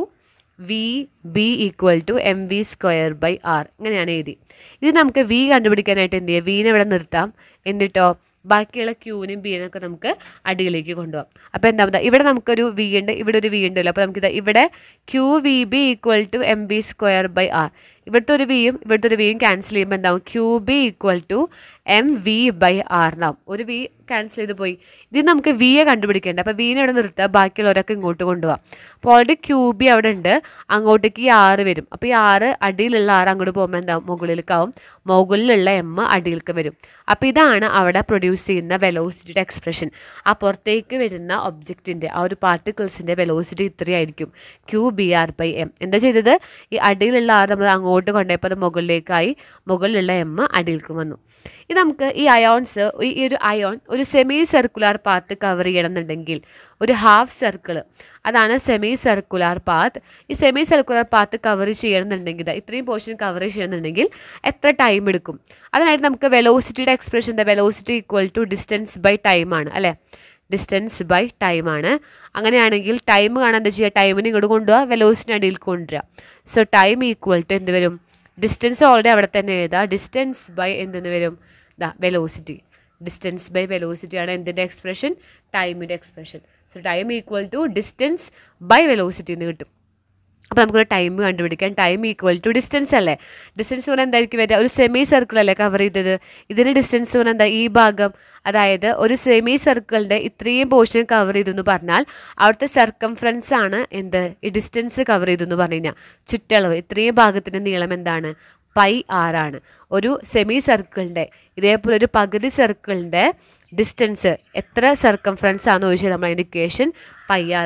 QVB = mv²/r. ഇങ്ങനെയാണ് എഴുതി. ഇത് നമുക്ക് V കണ്ടുപിടിക്കാനായിട്ട് എന്ത് ചെയ്യുക, വീനെ ഇവിടെ നിർത്താം. എന്നിട്ടോ ബാക്കിയുള്ള ക്യൂവിനും ബിനൊക്കെ നമുക്ക് അടിയിലേക്ക് കൊണ്ടുപോകാം. അപ്പോൾ എന്താ ഇവിടെ നമുക്കൊരു V ഉണ്ട്, ഇവിടെ ഒരു V ഉണ്ടല്ലോ. അപ്പോൾ നമുക്കിത് ഇവിടെ QVB = mv²/r. ഇവിടുത്തെ ഒരു വിയും ഇവിടുത്തെ ഒരു വിയും ക്യാൻസൽ ചെയ്യുമ്പോൾ എന്താവും, QB = mv/r എന്നാവും. ഒരു V ക്യാൻസൽ ചെയ്ത് പോയി. ഇത് നമുക്ക് വിയെ കണ്ടുപിടിക്കേണ്ട. അപ്പോൾ വീനെ ഇവിടെ നിർത്തുക, ബാക്കിയുള്ളവരൊക്കെ ഇങ്ങോട്ട് കൊണ്ടുപോകാം. അപ്പോൾ ഓൾറെഡി QB അവിടെ ഉണ്ട്, അങ്ങോട്ടേക്ക് ഈ R വരും. അപ്പോൾ ഈ R അടിയിലുള്ള R അങ്ങോട്ട് പോകുമ്പോൾ എന്താവും, മുകളിലേക്കാവും. മുകളിലുള്ള M അടിയിലേക്ക് വരും. അപ്പോൾ ഇതാണ് അവിടെ പ്രൊഡ്യൂസ് ചെയ്യുന്ന വെലോസിറ്റിയുടെ എക്സ്പ്രഷൻ. ആ പുറത്തേക്ക് വരുന്ന ഒബ്ജക്റ്റിൻ്റെ ആ ഒരു പാർട്ടിക്കിൾസിൻ്റെ വെലോസിറ്റി ഇത്രയായിരിക്കും, QBR/m. എന്താ ചെയ്തത്, ഈ അടിയിലുള്ള R നമ്മൾ അങ്ങോട്ട് കൊണ്ടുപോയപ്പോൾ അത് മുകളിലേക്കായി, മുകളിലുള്ള M അടിയിലേക്ക് വന്നു. ഇത് നമുക്ക് ഈ അയോൺസ്, ഈ ഒരു അയോൺ ഒരു സെമി സർക്കുലർ പാത്ത് കവർ ചെയ്യണമെന്നുണ്ടെങ്കിൽ ഒരു ഹാഫ് സർക്കിൾ, അതാണ് സെമി സർക്കുലർ പാത്ത്. ഈ സെമി സർക്കുലർ പാത്ത് കവർ ചെയ്യണമെന്നുണ്ടെങ്കിൽ, ഇത്രയും പോർഷൻ കവർ ചെയ്യണമെന്നുണ്ടെങ്കിൽ എത്ര ടൈം എടുക്കും? അതിനായിട്ട് നമുക്ക് വെലോസിറ്റിയുടെ എക്സ്പ്രഷൻ എന്താ, വെലോസിറ്റി = ഡിസ്റ്റൻസ് ബൈ ടൈം ആണ് അല്ലേ, ഡിസ്റ്റൻസ് ബൈ ടൈം ആണ്. അങ്ങനെയാണെങ്കിൽ ടൈം കാണാൻ എന്താ ചെയ്യുക, ടൈമിന് ഇങ്ങോട്ട് കൊണ്ടുപോകുക, വെലോസിറ്റി അടിയിൽ കൊണ്ടുവരിക. സോ ടൈം = എന്ത് വരും, ഡിസ്റ്റൻസ് ഓൾറെഡി അവിടെ തന്നെ എഴുതുക, ഡിസ്റ്റൻസ് ബൈ എന്തെന്ന് വരും, വെലോസിറ്റി. ഡിസ്റ്റൻസ് ബൈ വെലോസിറ്റി ആണ് എന്തിൻ്റെ എക്സ്പ്രഷൻ, ടൈമിൻ്റെ expression. So time = distance by velocity എന്ന് കിട്ടും. അപ്പോൾ നമുക്കൊരു ടൈം കണ്ടുപിടിക്കാം. ടൈം = ഡിസ്റ്റൻസ് അല്ലേ. ഡിസ്റ്റൻസ് പറഞ്ഞാൽ എന്തായിരിക്കും വരിക, ഒരു സെമി സർക്കിൾ അല്ലേ കവർ ചെയ്തത്. ഇതിന് ഡിസ്റ്റൻസ് പറഞ്ഞാൽ എന്താ, ഈ ഭാഗം, അതായത് ഒരു സെമി സർക്കിളിൻ്റെ ഇത്രയും പോർഷൻ കവർ ചെയ്തു എന്ന് പറഞ്ഞാൽ അവിടുത്തെ സർക്കംഫറൻസ് ആണ് എന്ത്, ഈ ഡിസ്റ്റൻസ് കവർ ചെയ്തു എന്ന് പറഞ്ഞു കഴിഞ്ഞാൽ ചുറ്റളവ്. ഇത്രയും ഭാഗത്തിൻ്റെ നീളം എന്താണ്, πr ആണ്. ഒരു സെമി സർക്കിളിൻ്റെ ഇതേപോലെ ഒരു പകുതി സർക്കിളിൻ്റെ ഡിസ്റ്റൻസ് എത്ര സർക്കംഫറൻസ് ആണെന്ന് ചോദിച്ചാൽ നമ്മൾ അതിൻ്റെ ഇക്വേഷൻ πr ആണ്.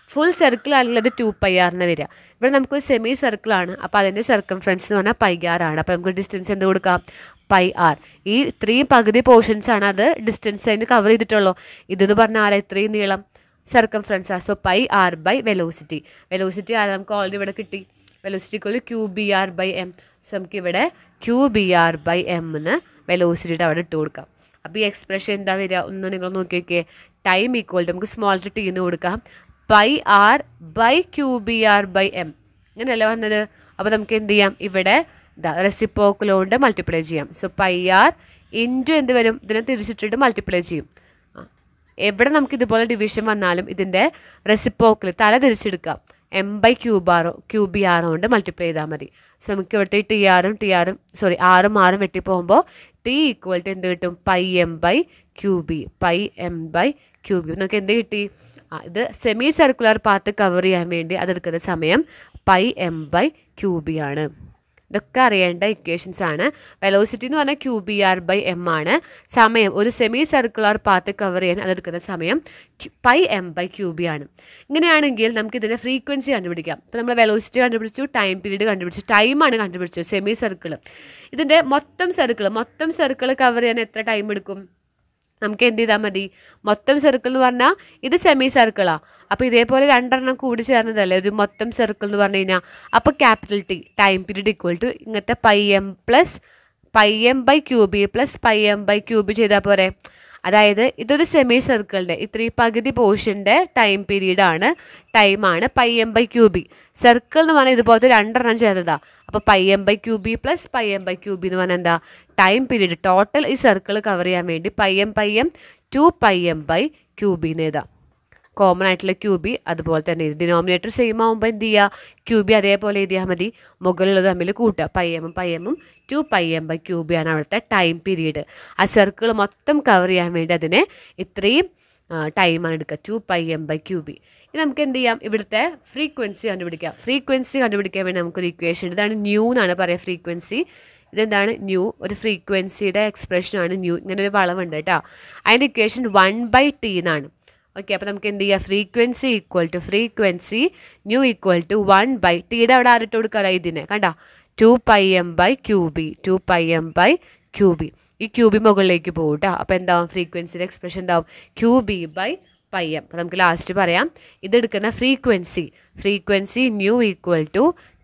ഫുൾ സർക്കിൾ ആണെങ്കിൽ അത് 2πr എന്ന് വരിക. ഇവിടെ നമുക്കൊരു സെമി സർക്കിളാണ്, അപ്പോൾ അതിൻ്റെ സർക്കംഫറൻസ് എന്ന് പറഞ്ഞാൽ πr ആണ്. അപ്പോൾ നമുക്ക് ഡിസ്റ്റൻസ് എന്ത് കൊടുക്കാം? πr. ഈ ഇത്രയും പകുതി പോർഷൻസ് ആണ് അത് ഡിസ്റ്റൻസ് അതിന് കവർ ചെയ്തിട്ടുള്ളൂ. ഇതെന്ന് പറഞ്ഞാൽ ആരാ ഇത്രയും നീളം? Circumference. So πr by velocity. Velocity ആരാ നമുക്ക് ഓൾറെഡി ഇവിടെ കിട്ടി. Velocity = qbr/m. സോ നമുക്കിവിടെ qbr/m എന്ന് വെലോസിറ്റിയുടെ അവിടെ ഇട്ട് കൊടുക്കാം. അപ്പോൾ ഈ എക്സ്പ്രഷൻ എന്താ വരിക? ഒന്ന് നിങ്ങൾ നോക്കി നോക്കിയേ. ടൈം ഈക്വൽ ടു നമുക്ക് സ്മോൾ ടി എന്ന് കൊടുക്കാം πr/qbr/m. ഇങ്ങനെയല്ല വന്നത്. അപ്പോൾ നമുക്ക് എന്ത് ചെയ്യാം? ഇവിടെ റെസിപ്രോക്കൽ കൊണ്ട് മൾട്ടിപ്ലൈ ചെയ്യാം. സോ πr ഇൻറ്റു എന്ത് വരും? ഇതിനെ തിരിച്ചിട്ടിട്ട് മൾട്ടിപ്ലൈ ചെയ്യും. എവിടെ നമുക്ക് ഇതുപോലെ ഡിവിഷൻ വന്നാലും ഇതിൻ്റെ റെസിപ്രോക്കൽ തല തിരിച്ചെടുക്കാം. m/qbr കൊണ്ട് മൾട്ടിപ്ലൈ ചെയ്താൽ മതി. സോ നമുക്ക് ഇവിടുത്തെ ആറും വെട്ടി പോകുമ്പോൾ t ഈക്വൽ ടു എന്ത് കിട്ടും? πm/qb. നമുക്ക് എന്ത് കിട്ടി? ഇത് സെമി സർക്കുലർ പാത്ത് കവർ ചെയ്യാൻ വേണ്ടി അതെടുക്കുന്ന സമയം πm/qb ആണ്. ഇതൊക്കെ അറിയേണ്ട ഇക്വേഷൻസ് ആണ്. വെലോസിറ്റി എന്ന് പറഞ്ഞാൽ qbr/m ആണ്. സമയം ഒരു സെമി സർക്കുലർ പാത്ത് കവർ ചെയ്യാൻ അതെടുക്കുന്ന സമയം πm/qb ആണ്. ഇങ്ങനെയാണെങ്കിൽ നമുക്ക് ഇതിൻ്റെ ഫ്രീക്വൻസി കണ്ടുപിടിക്കാം. ഇപ്പോൾ നമ്മൾ വെലോസിറ്റി കണ്ടുപിടിച്ചു, ടൈം പീരീഡ് കണ്ടുപിടിച്ചു, ടൈമാണ് കണ്ടുപിടിച്ചത് സെമി സർക്കിൾ. ഇതിൻ്റെ മൊത്തം സർക്കിൾ കവർ ചെയ്യാൻ എത്ര ടൈം എടുക്കും? നമുക്ക് എന്ത് ചെയ്താൽ മതി? മൊത്തം സർക്കിൾ എന്ന് പറഞ്ഞാൽ ഇത് സെമി സർക്കിളാണ്. അപ്പോൾ ഇതേപോലെ രണ്ടെണ്ണം കൂടി ചേർന്നതല്ലേ ഒരു മൊത്തം സർക്കിൾ എന്ന് പറഞ്ഞു കഴിഞ്ഞാൽ. അപ്പോൾ capital T time period equal to ഇങ്ങനത്തെ πm/qb പ്ലസ് πm/qb ചെയ്താൽ പോരെ. അതായത് ഇതൊരു സെമി സർക്കിളിൻ്റെ ഇത്രയും പകുതി പോർഷൻ്റെ ടൈം പീരീഡാണ്, ടൈമാണ് πm/qb. സർക്കിൾ എന്ന് പറഞ്ഞാൽ ഇതുപോലത്തെ രണ്ടെണ്ണം ചേർന്നതാണ്. അപ്പോൾ πm/qb പ്ലസ് πm/qb എന്ന് പറഞ്ഞാൽ എന്താ? ടൈം പീരീഡ് ടോട്ടൽ ഈ സർക്കിൾ കവർ ചെയ്യാൻ വേണ്ടി πm 2πm/qb എന്ന് എഴുതാം. കോമൺ ആയിട്ടുള്ള QB അതുപോലെ തന്നെ ഡിനോമിനേറ്റർ സെയിം ആകുമ്പോൾ എന്ത് ചെയ്യുക? QB അതേപോലെ എഴുതിയാൽ മതി. മുകളിലുള്ളത് തമ്മിൽ കൂട്ടുക. πm 2πm/qb ആണ് അവിടുത്തെ ടൈം പീരീഡ്. ആ സർക്കിൾ മൊത്തം കവർ ചെയ്യാൻ വേണ്ടി അതിനെ ഇത്രയും ടൈമാണ് എടുക്കുക, 2πm/qb. ഇനി നമുക്ക് എന്ത് ചെയ്യാം? ഇവിടുത്തെ ഫ്രീക്വൻസി കണ്ടുപിടിക്കാം. ഫ്രീക്വൻസി കണ്ടുപിടിക്കാൻ വേണ്ടി നമുക്കൊരു ഇക്വേഷൻ, ഇതാണ് ന്യൂ എന്നാണ് പറയുക ഫ്രീക്വൻസി. ഇതെന്താണ്? ന്യൂ. ഒരു ഫ്രീക്വൻസിയുടെ എക്സ്പ്രഷനാണ് ന്യൂ. ഇങ്ങനെ ഒരു വളവുണ്ട് കേട്ടോ. അതിൻ്റെ ഇക്വേഷൻ 1/t എന്നാണ്. ഓക്കെ, അപ്പോൾ നമുക്ക് എന്ത് ചെയ്യുക? ഫ്രീക്വൻസി ന്യൂ ഈക്വൽ ടു 1/tയുടെ അവിടെ ആരിട്ട് കൊടുക്കാമല്ലോ ഇതിനെ. കണ്ടോ? 2πm/qb. ഈ QB മുകളിലേക്ക് പോകും കേട്ടോ. അപ്പോൾ എന്താവും? ഫ്രീക്വൻസിയുടെ എക്സ്പ്രഷൻ എന്താവും? QB/πm. അപ്പോൾ നമുക്ക് ലാസ്റ്റ് പറയാം. ഇതെടുക്കുന്ന frequency nu equal to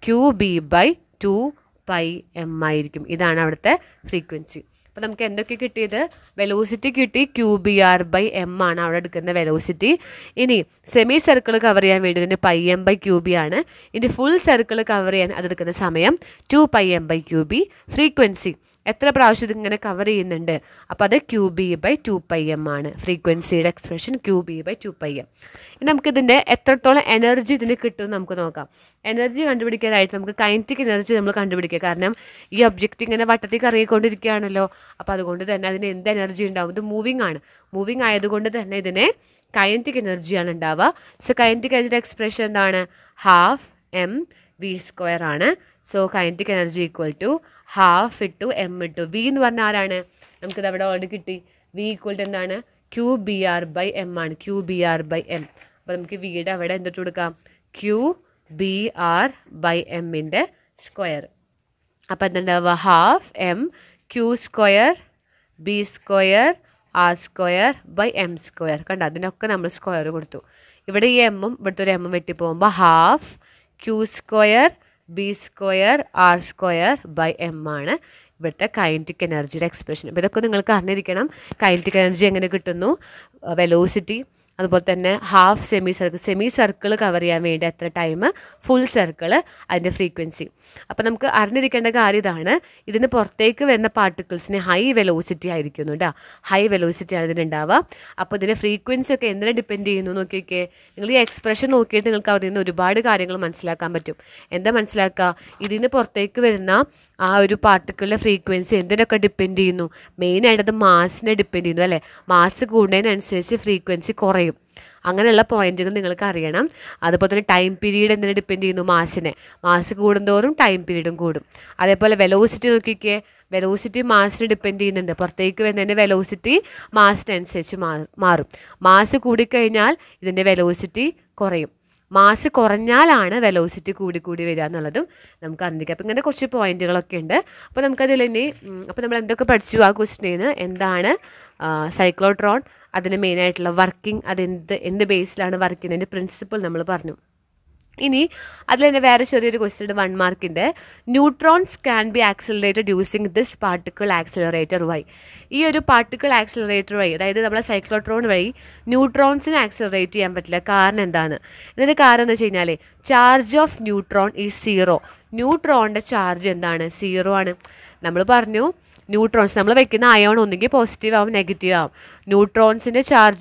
QB/2πm ആയിരിക്കും. ഇതാണ് അവിടുത്തെ ഫ്രീക്വൻസി. അപ്പോൾ നമുക്ക് എന്തൊക്കെ കിട്ടിയത്? വെലോസിറ്റി കിട്ടി, qbr/m ആണ് അവിടെ എടുക്കുന്ന വെലോസിറ്റി. ഇനി സെമി സർക്കിൾ കവർ ചെയ്യാൻ വേണ്ടി ഇതിൻ്റെ πm/qb ആണ്. ഇനി ഫുൾ സർക്കിൾ കവർ ചെയ്യാൻ അതെടുക്കുന്ന സമയം 2πm/qb. ഫ്രീക്വൻസി എത്ര പ്രാവശ്യം ഇതിങ്ങനെ കവർ ചെയ്യുന്നുണ്ട്? അപ്പോൾ അത് QB/2πm ആണ്. ഫ്രീക്വൻസിയുടെ എക്സ്പ്രഷൻ QB/2πm. ഇനി നമുക്കിതിൻ്റെ എത്രത്തോളം എനർജി ഇതിന് കിട്ടുമെന്ന് നമുക്ക് നോക്കാം. എനർജി കണ്ടുപിടിക്കാനായിട്ട് നമുക്ക് കൈനറ്റിക് എനർജി നമ്മൾ കണ്ടുപിടിക്കുക. കാരണം ഈ ഒബ്ജക്റ്റ് ഇങ്ങനെ വട്ടത്തിൽ കറങ്ങിക്കൊണ്ടിരിക്കുകയാണല്ലോ. അപ്പോൾ അതുകൊണ്ട് തന്നെ അതിന് എന്ത് എനർജി ഉണ്ടാവും? ഇത് മൂവിങ് ആണ്. മൂവിങ് ആയതുകൊണ്ട് തന്നെ ഇതിന് കൈനറ്റിക് എനർജിയാണ് ഉണ്ടാവുക. സോ കൈനറ്റിക് എനർജിയുടെ എക്സ്പ്രഷൻ എന്താണ്? 12mv² ആണ്. So kinetic energy equal to 12 m × v എന്ന് പറഞ്ഞാൽ ആരാണ്? നമുക്കിത് അവിടെ ഓൾറെഡി കിട്ടി. v ഈക്വൽ ടു എന്താണ്? qbr/m ആണ്. qbr/m. അപ്പോൾ നമുക്ക് വിയുടെ അവിടെ എന്തിട്ട് കൊടുക്കാം? qbr/m-ൻ്റെ സ്ക്വയർ. അപ്പോൾ എന്തുണ്ടാവുക? 12m² b² r²/m². കണ്ടോ? അതിനൊക്കെ നമ്മൾ സ്ക്വയർ കൊടുത്തു. ഇവിടെ ഈ എമ്മും ഇവിടുത്തെ ഒരു എമ്മും വെട്ടി പോകുമ്പോൾ 12q² b² r²/m ആണ് ഇവിടുത്തെ കൈനറ്റിക് എനർജിയുടെ എക്സ്പ്രഷൻ. അപ്പോൾ ഇതൊക്കെ നിങ്ങൾക്ക് അറിഞ്ഞിരിക്കണം. കൈനറ്റിക് എനർജി എങ്ങനെ കിട്ടുന്നു? വെലോസിറ്റി, അതുപോലെ തന്നെ സെമി സർക്കിൾ കവർ ചെയ്യാൻ വേണ്ടി എത്ര ടൈം, ഫുൾ സർക്കിൾ, അതിൻ്റെ ഫ്രീക്വൻസി. അപ്പോൾ നമുക്ക് അറിഞ്ഞിരിക്കേണ്ട കാര്യം ഇതാണ്. ഇതിന് പുറത്തേക്ക് വരുന്ന പാർട്ടിക്കിൾസിന് ഹൈ വെലോസിറ്റി ആയിരിക്കുന്നു കേട്ടോ. ഹൈ വെലോസിറ്റിയാണ് ഇതിനുണ്ടാവുക. അപ്പോൾ ഇതിൻ്റെ ഫ്രീക്വൻസി ഒക്കെ എന്തിനെ ഡിപ്പെൻഡ് ചെയ്യുന്നു നോക്കിയൊക്കെ. നിങ്ങൾ ഈ എക്സ്പ്രഷൻ നോക്കിയിട്ട് നിങ്ങൾക്ക് അവിടെ നിന്ന് ഒരുപാട് കാര്യങ്ങൾ മനസ്സിലാക്കാൻ പറ്റും. എന്താ മനസ്സിലാക്കുക? ഇതിന് പുറത്തേക്ക് വരുന്ന ആ ഒരു പാർട്ടിക്കിളിൻ്റെ ഫ്രീക്വൻസി എന്തിനൊക്കെ ഡിപ്പെൻഡ് ചെയ്യുന്നു? മെയിനായിട്ട് അത് മാസിനെ ഡിപ്പെൻഡ് ചെയ്യുന്നു അല്ലേ. മാസ് കൂടുന്നതിനനുസരിച്ച് ഫ്രീക്വൻസി കുറയും. അങ്ങനെയുള്ള പോയിന്റുകൾ നിങ്ങൾക്ക് അറിയണം. അതുപോലെ തന്നെ ടൈം പീരീഡ് എന്തിനെ ഡിപ്പെൻഡ് ചെയ്യുന്നു? മാസ് കൂടുന്തോറും ടൈം പീരീഡും കൂടും. അതേപോലെ വെലോസിറ്റി നോക്കിക്കേ. വെലോസിറ്റി മാസിന് ഡിപ്പെൻഡ് ചെയ്യുന്നുണ്ട്. പുറത്തേക്ക് വരുന്നതിൻ്റെ വെലോസിറ്റി മാസിനനുസരിച്ച് മാറും. മാസ് കൂടിക്കഴിഞ്ഞാൽ ഇതിൻ്റെ വെലോസിറ്റി കുറയും. മാസ് കുറഞ്ഞാലാണ് വെലോസിറ്റി കൂടി കൂടി വരിക എന്നുള്ളതും നമുക്ക് അറിഞ്ഞിരിക്കാം. അപ്പോൾ ഇങ്ങനെ കുറച്ച് പോയിന്റുകളൊക്കെ ഉണ്ട്. അപ്പോൾ നമുക്കതിൽ ഇനി അപ്പോൾ നമ്മൾ എന്തൊക്കെ പഠിച്ചു ആ ക്വസ്റ്റ്യന് എന്താണ് സൈക്ലോട്രോൺ, അതിന് മെയിനായിട്ടുള്ള വർക്കിംഗ്, എന്ത് ബേസിലാണ് വർക്ക് ചെയ്യുന്നതിൻ്റെ പ്രിൻസിപ്പിൾ നമ്മൾ പറഞ്ഞു. ഇനി അതിൽ തന്നെ വേറെ ചെറിയൊരു ക്വസ്റ്റ്യൻ 1 മാർക്കിൻ്റെ neutrons can be accelerated using this particle accelerator why. ഈ ഒരു പാർട്ടിക്കിൾ ആക്സിലറേറ്റർ വഴി, അതായത് നമ്മളെ സൈക്ലോട്രോൺ വഴി ന്യൂട്രോൺസിനെ ആക്സിലറേറ്റ് ചെയ്യാൻ പറ്റില്ല. കാരണം എന്താണ്? ഇതിൻ്റെ കാരണം എന്ന് വെച്ച് കഴിഞ്ഞാൽ ചാർജ് ഓഫ് ന്യൂട്രോൺ ഈസ് 0. ന്യൂട്രോണിൻ്റെ ചാർജ് എന്താണ്? 0 ആണ്. നമ്മൾ പറഞ്ഞു ന്യൂട്രോൺസ് നമ്മൾ വയ്ക്കുന്ന അയോൺ ഒന്നുകിൽ പോസിറ്റീവ് ആവും നെഗറ്റീവ് ആവും. ന്യൂട്രോൺസിൻ്റെ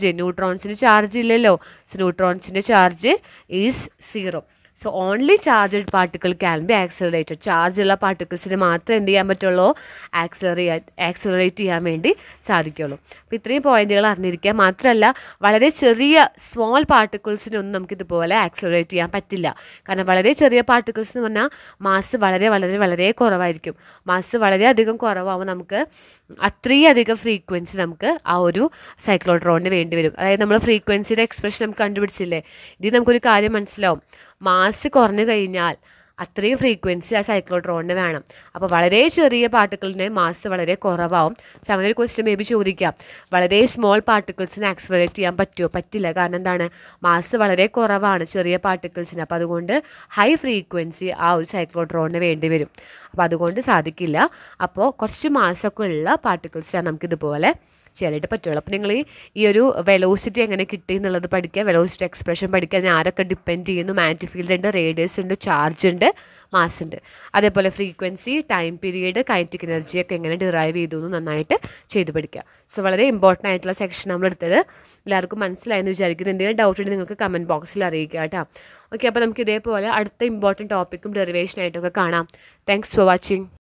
ചാർജ് ഇല്ലല്ലോ. സോ ന്യൂട്രോൺസിൻ്റെ charge is 0. So only charged particle can be accelerated. ചാർജുള്ള പാർട്ടിക്കിൾസിന് മാത്രമേ എന്ത് ചെയ്യാൻ പറ്റുള്ളൂ? ആക്സിലറേറ്റ് ചെയ്യാൻ വേണ്ടി സാധിക്കുള്ളൂ. അപ്പോൾ ഇത്രയും പോയിന്റുകൾ അറിഞ്ഞിരിക്കുക. മാത്രമല്ല വളരെ ചെറിയ സ്മോൾ പാർട്ടിക്കിൾസിനൊന്നും നമുക്കിതുപോലെ ആക്സിലറേറ്റ് ചെയ്യാൻ പറ്റില്ല. കാരണം വളരെ ചെറിയ പാർട്ടിക്കിൾസ് എന്ന് പറഞ്ഞാൽ മാസ് വളരെ വളരെ വളരെ കുറവായിരിക്കും. മാസ് വളരെയധികം കുറവാകുമ്പോൾ നമുക്ക് അത്രയധികം ഫ്രീക്വൻസി നമുക്ക് ആ ഒരു സൈക്ലോട്രോണിന് വേണ്ടി വരും. അതായത് നമ്മൾ ഫ്രീക്വൻസിയുടെ എക്സ്പ്രഷൻ നമുക്ക് കണ്ടുപിടിച്ചില്ലേ? ഇതിൽ നമുക്കൊരു കാര്യം മനസ്സിലാവും. മാസ് കുറഞ്ഞു കഴിഞ്ഞാൽ അത്രയും ഫ്രീക്വൻസി ആ സൈക്ലോട്രോണിന് വേണം. അപ്പോൾ വളരെ ചെറിയ പാർട്ടിക്കിളിന് മാസ് വളരെ കുറവാകും. സോ അങ്ങനെ ഒരു ക്വസ്റ്റ്യൻ മേ ബി ചോദിക്കാം. വളരെ സ്മോൾ പാർട്ടിക്കിൾസിന് ആക്സിലറേറ്റ് ചെയ്യാൻ പറ്റുമോ? പറ്റില്ല. കാരണം എന്താണ്? മാസ് വളരെ കുറവാണ് ചെറിയ പാർട്ടിക്കിൾസിന്. അപ്പോൾ അതുകൊണ്ട് ഹൈ ഫ്രീക്വൻസി ആ ഒരു സൈക്ലോട്രോണിന് വേണ്ടി വരും. അപ്പോൾ അതുകൊണ്ട് സാധിക്കില്ല. അപ്പോൾ കുറച്ച് മാസമൊക്കെ ഉള്ള പാർട്ടിക്കിൾസാണ് നമുക്കിതുപോലെ ചെയ്യാനായിട്ട് പറ്റുള്ളൂ. അപ്പോൾ നിങ്ങൾ ഈ ഒരു വെലോസിറ്റി എങ്ങനെ കിട്ടി എന്നുള്ളത് പഠിക്കുക, വെലോസിറ്റി എക്സ്പ്രഷൻ പഠിക്കുക. അതിന് ആരൊക്കെ ഡിപ്പെൻഡ് ചെയ്യുന്നു? മാഗ്നറ്റിക് ഫീൽഡ് ഉണ്ട്, റേഡിയസ് ഉണ്ട്, ചാർജ് ഉണ്ട്, മാസ് ഉണ്ട്. അതേപോലെ ഫ്രീക്വൻസി, ടൈം പീരീഡ്, കൈനറ്റിക് എനർജിയൊക്കെ എങ്ങനെ ഡിറൈവ് ചെയ്തു എന്ന് നന്നായിട്ട് ചെയ്ത് പഠിക്കുക. സോ വളരെ ഇമ്പോർട്ടൻ്റ് ആയിട്ടുള്ള സെക്ഷൻ നമ്മൾ എടുത്തത്. എല്ലാവർക്കും മനസ്സിലായെന്ന് വിചാരിക്കുന്നു. എന്തെങ്കിലും ഡൗട്ട് ഉണ്ടെങ്കിൽ നിങ്ങൾക്ക് കമൻറ്റ് ബോക്സിൽ അറിയിക്കുക കേട്ടോ. ഓക്കെ, അപ്പോൾ നമുക്ക് ഇതേപോലെ അടുത്ത ഇമ്പോർട്ടൻറ്റ് ടോപ്പിക്കും ഡെറിവേഷനായിട്ടൊക്കെ കാണാം. Thanks for watching.